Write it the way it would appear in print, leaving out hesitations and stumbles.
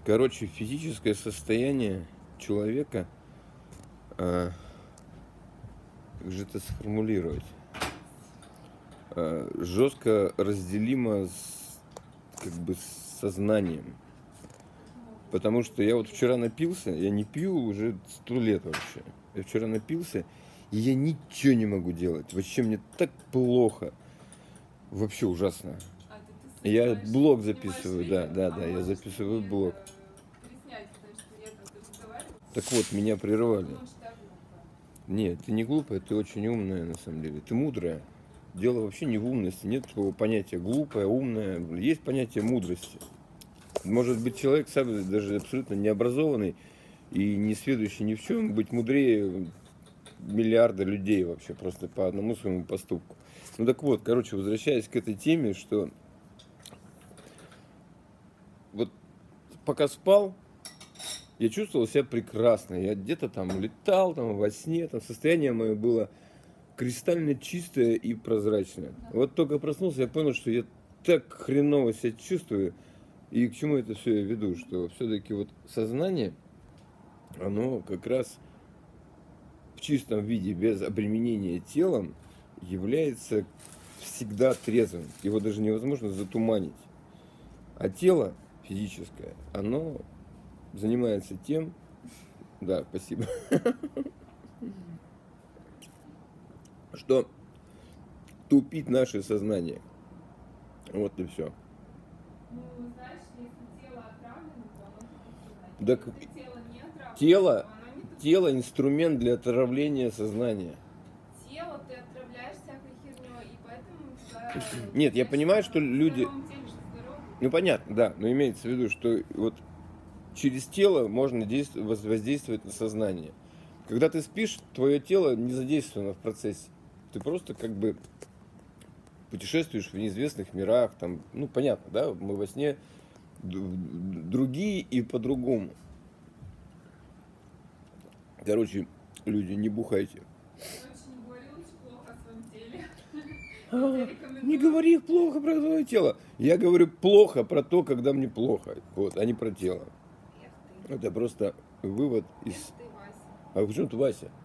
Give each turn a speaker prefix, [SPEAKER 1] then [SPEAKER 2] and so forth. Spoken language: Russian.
[SPEAKER 1] Короче, физическое состояние человека, как же это сформулировать, жестко разделимо как бы с сознанием. Потому что я вот вчера напился, я не пью уже 100 лет вообще. Я вчера напился, и я ничего не могу делать. Вообще мне так плохо. Вообще ужасно. Я блог записываю, да, я записываю блог. Так вот, меня прервали. Нет, ты не глупая, ты очень умная на самом деле. Ты мудрая. Дело вообще не в умности. Нет такого понятия глупая, умная. Есть понятие мудрости. Может быть, человек сам даже абсолютно необразованный и не сведущий ни в чем, быть мудрее миллиарда людей вообще, просто по одному своему поступку. Ну так вот, короче, возвращаясь к этой теме, что вот пока спал, я чувствовал себя прекрасно. Я где-то там летал, там во сне, там состояние мое было кристально чистое и прозрачное. Вот только проснулся, я понял, что я так хреново себя чувствую. И к чему это все я веду, что все-таки вот сознание, оно как раз в чистом виде, без обременения телом, является всегда трезвым. Его даже невозможно затуманить. А тело физическое, оно занимается тем, да, спасибо, что тупит наше сознание. Вот и все.
[SPEAKER 2] Ну, знаешь, если тело отравлено, то оно тупит сознание.
[SPEAKER 1] Так,
[SPEAKER 2] Если тело не отравлено,
[SPEAKER 1] тело,
[SPEAKER 2] то оно не тупит.
[SPEAKER 1] тело инструмент для отравления сознания.
[SPEAKER 2] Тело ты отравляешь всякой херней, и поэтому у тебя...
[SPEAKER 1] Нет, я понимаю, что люди...
[SPEAKER 2] В здоровом теле же здоровый.
[SPEAKER 1] Ну понятно, да, но имеется в виду, что вот через тело можно воздействовать на сознание. Когда ты спишь, твое тело не задействовано в процессе. Ты просто как бы путешествуешь в неизвестных мирах, там, ну понятно, да, мы во сне другие и по-другому. Короче, люди, не бухайте.
[SPEAKER 2] Короче, не говори лучше плохо о своем теле.
[SPEAKER 1] Не говори плохо про твое тело. Я говорю плохо про то, когда мне плохо. Вот, а не про тело.
[SPEAKER 2] Эх ты.
[SPEAKER 1] Это просто вывод из...
[SPEAKER 2] Эх ты, Вася.
[SPEAKER 1] А почему ты Вася?